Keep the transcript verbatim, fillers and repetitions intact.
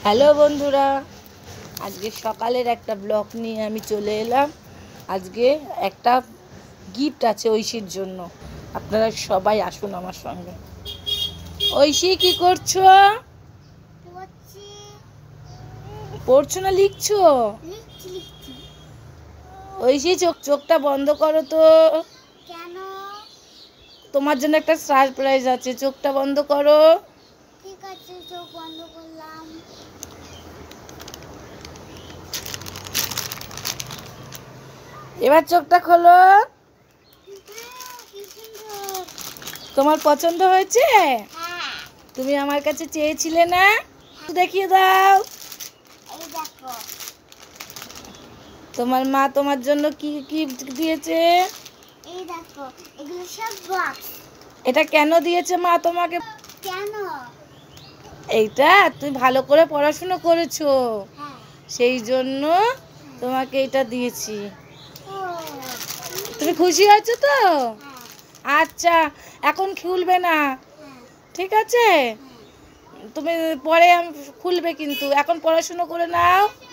Hello বন্ধুরা, আজকে সকালের একটা ব্লগ নিয়ে আমি চলে এলাম। আজকে একটা গিফট আছে ঐশীর জন্য, আপনারা সবাই আসুন আমার সঙ্গে। ঐশী, কি করছো? পড়ছো না লিখছো? ঐশী, চোখ চোখটা বন্ধ করো তো। কেন? তোমার জন্য একটা সারপ্রাইজ আছে, চোখটা বন্ধ করো। ঠিক আছে, চোখ বন্ধ করলাম। এবার চোখটা খোলো। কি সুন্দর। তোমার পছন্দ হয়েছে? হ্যাঁ। তুমি আমার কাছে চেয়েছিলে না? দেখিয়ে দাও। এই দেখো, তোমার মা তোমার জন্য কি গিফট দিয়েছে? এই দেখো, এগুলো সব বক্স। এটা কেন দিয়েছে মা তোমাকে? কেন? এইটা তুমি ভালো করে পড়াশোনা করেছো, হ্যাঁ। সেই জন্য তোমাকে এটা দিয়েছি। ও, তুমি খুশি হয়েছো তো? হ্যাঁ। আচ্ছা, এখন খুলবে না, হ্যাঁ। ঠিক আছে? তুমি পরে আমি খুলবে, কিন্তু এখন পড়াশোনা করে নাও।